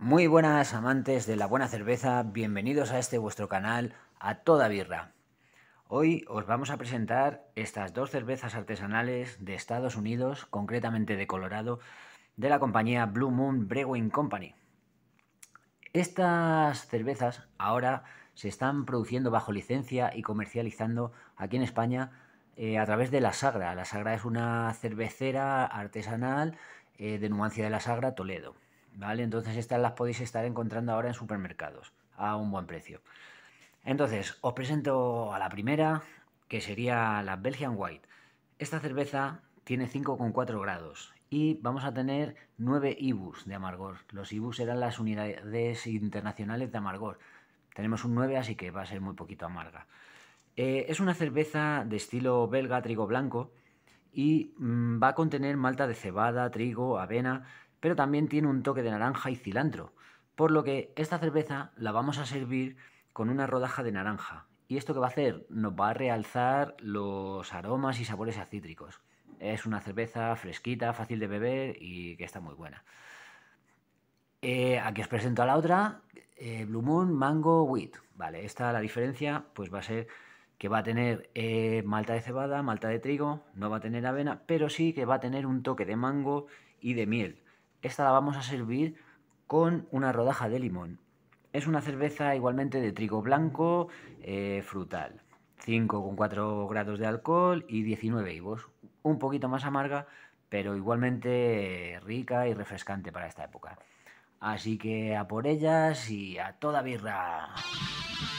Muy buenas amantes de la buena cerveza, bienvenidos a este vuestro canal A Toda Birra. Hoy os vamos a presentar estas dos cervezas artesanales de Estados Unidos, concretamente de Colorado, de la compañía Blue Moon Brewing Company. Estas cervezas ahora se están produciendo bajo licencia y comercializando aquí en España a través de La Sagra. La Sagra es una cervecera artesanal de Numancia de la Sagra, Toledo. ¿Vale? Entonces estas las podéis estar encontrando ahora en supermercados a un buen precio. Entonces os presento a la primera, que sería la Belgian White. Esta cerveza tiene 5,4 grados y vamos a tener 9 IBUs de amargor. Los IBUs eran las unidades internacionales de amargor. Tenemos un 9, así que va a ser muy poquito amarga. Es una cerveza de estilo belga, trigo blanco, y va a contener malta de cebada, trigo, avena, pero también tiene un toque de naranja y cilantro, por lo que esta cerveza la vamos a servir con una rodaja de naranja. ¿Y esto qué va a hacer? Nos va a realzar los aromas y sabores a cítricos. Es una cerveza fresquita, fácil de beber y que está muy buena. Aquí os presento a la otra, Blue Moon Mango Wheat. Vale, esta la diferencia pues va a ser que va a tener malta de cebada, malta de trigo, no va a tener avena, pero sí que va a tener un toque de mango y de miel. Esta la vamos a servir con una rodaja de limón. Es una cerveza igualmente de trigo blanco, frutal. 5,4 grados de alcohol y 19 IBUs. Un poquito más amarga, pero igualmente rica y refrescante para esta época. Así que a por ellas y a toda birra.